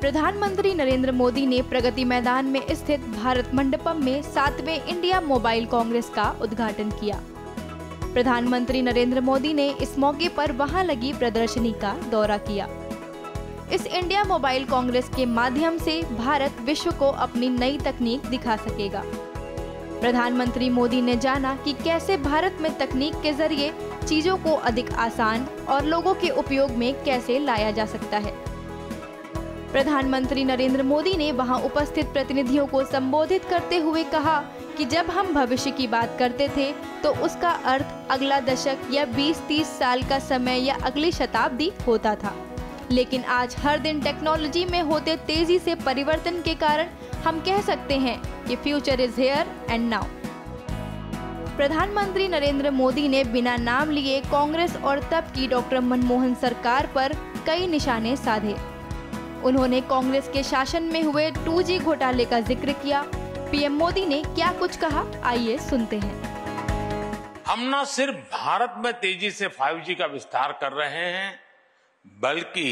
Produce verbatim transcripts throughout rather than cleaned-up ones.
प्रधानमंत्री नरेंद्र मोदी ने प्रगति मैदान में स्थित भारत मंडपम में सातवें इंडिया मोबाइल कांग्रेस का उद्घाटन किया। प्रधानमंत्री नरेंद्र मोदी ने इस मौके पर वहां लगी प्रदर्शनी का दौरा किया। इस इंडिया मोबाइल कांग्रेस के माध्यम से भारत विश्व को अपनी नई तकनीक दिखा सकेगा। प्रधानमंत्री मोदी ने जाना कि कैसे भारत में तकनीक के जरिए चीजों को अधिक आसान और लोगों के उपयोग में कैसे लाया जा सकता है। प्रधानमंत्री नरेंद्र मोदी ने वहां उपस्थित प्रतिनिधियों को संबोधित करते हुए कहा कि जब हम भविष्य की बात करते थे तो उसका अर्थ अगला दशक या बीस तीस साल का समय या अगली शताब्दी होता था, लेकिन आज हर दिन टेक्नोलॉजी में होते तेजी से परिवर्तन के कारण हम कह सकते हैं कि future is here and now. प्रधानमंत्री नरेंद्र मोदी ने बिना नाम लिए कांग्रेस और तब की डॉक्टर मनमोहन सरकार पर कई निशाने साधे। उन्होंने कांग्रेस के शासन में हुए टू जी घोटाले का जिक्र किया। पीएम मोदी ने क्या कुछ कहा, आइए सुनते हैं। हम न सिर्फ भारत में तेजी से फाइव जी का विस्तार कर रहे हैं, बल्कि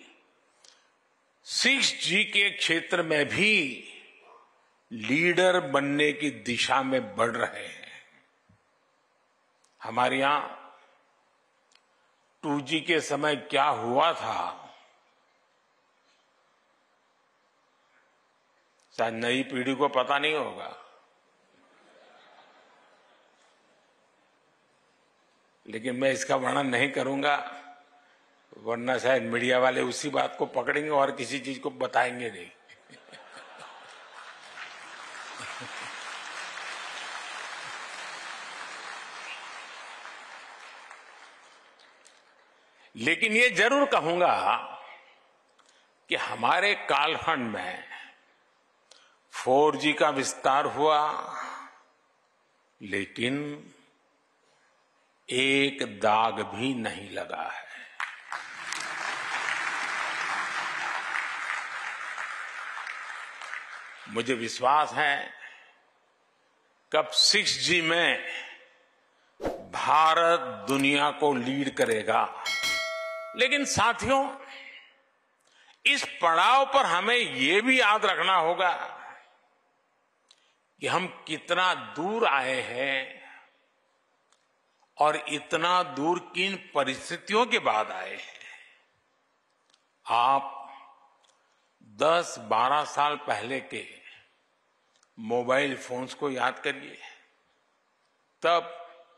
सिक्स जी के क्षेत्र में भी लीडर बनने की दिशा में बढ़ रहे हैं। हमारे यहां टू जी के समय क्या हुआ था, शायद नई पीढ़ी को पता नहीं होगा, लेकिन मैं इसका वर्णन नहीं करूंगा, वरना शायद मीडिया वाले उसी बात को पकड़ेंगे और किसी चीज को बताएंगे नहीं। लेकिन ये जरूर कहूंगा कि हमारे कालखंड में फोर जी का विस्तार हुआ, लेकिन एक दाग भी नहीं लगा है। मुझे विश्वास है कब सिक्स जी में भारत दुनिया को लीड करेगा। लेकिन साथियों, इस पड़ाव पर हमें यह भी याद रखना होगा कि हम कितना दूर आए हैं और इतना दूर किन परिस्थितियों के बाद आए हैं। आप दस बारह साल पहले के मोबाइल फोन्स को याद करिए। तब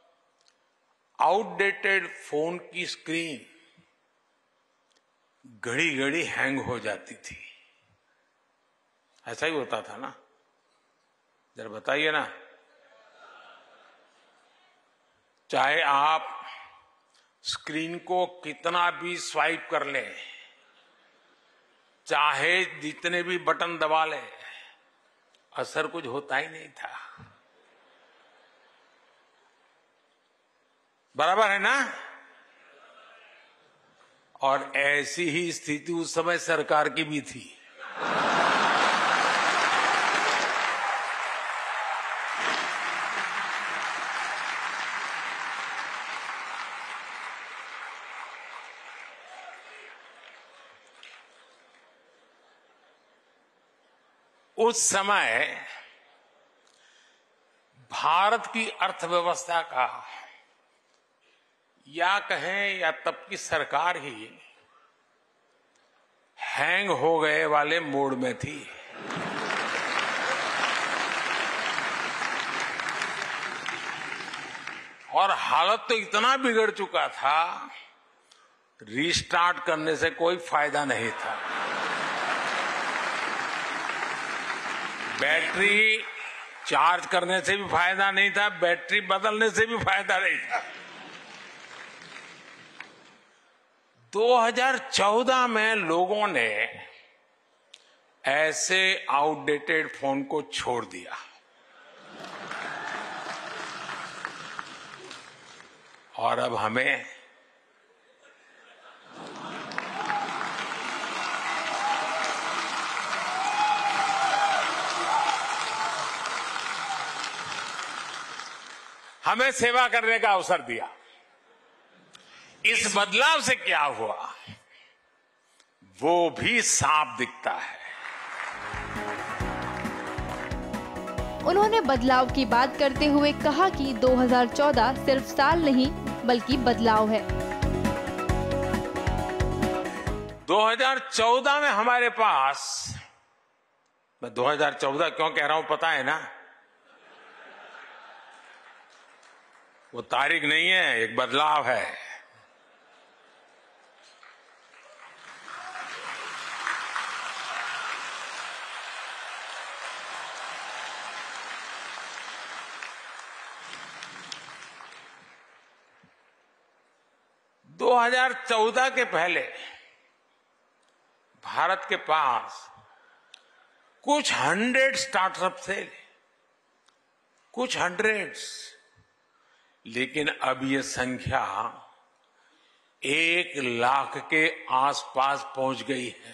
आउटडेटेड फोन की स्क्रीन घड़ी घड़ी हैंग हो जाती थी। ऐसा ही होता था ना, जरा बताइए ना। चाहे आप स्क्रीन को कितना भी स्वाइप कर लें, चाहे जितने भी बटन दबा लें, असर कुछ होता ही नहीं था। बराबर है ना। और ऐसी ही स्थिति उस समय सरकार की भी थी। उस समय भारत की अर्थव्यवस्था का, या कहें या तब की सरकार ही हैंग हो गए वाले मोड में थी। और हालत तो इतना बिगड़ चुका था, रीस्टार्ट करने से कोई फायदा नहीं था। बैटरी चार्ज करने से भी फायदा नहीं था, बैटरी बदलने से भी फायदा नहीं था। दो हज़ार चौदह में लोगों ने ऐसे आउटडेटेड फोन को छोड़ दिया और अब हमें हमें सेवा करने का अवसर दिया। इस बदलाव से क्या हुआ, वो भी साफ दिखता है। उन्होंने बदलाव की बात करते हुए कहा कि दो हज़ार चौदह सिर्फ साल नहीं बल्कि बदलाव है। दो हज़ार चौदह में हमारे पास, मैं दो हज़ार चौदह क्यों कह रहा हूं पता है ना? वो तारीख नहीं है, एक बदलाव है। दो हज़ार चौदह के पहले भारत के पास कुछ हंड्रेड स्टार्टअप थे, कुछ हंड्रेड्स, लेकिन अब ये संख्या एक लाख के आसपास पहुंच गई है।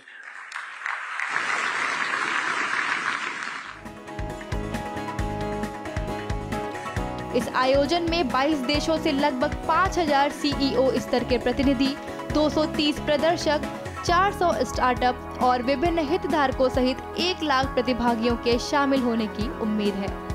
इस आयोजन में बाईस देशों से लगभग पाँच हज़ार सीईओ स्तर के प्रतिनिधि, दो सौ तीस प्रदर्शक, चार सौ स्टार्टअप और विभिन्न हितधारकों सहित एक लाख प्रतिभागियों के शामिल होने की उम्मीद है।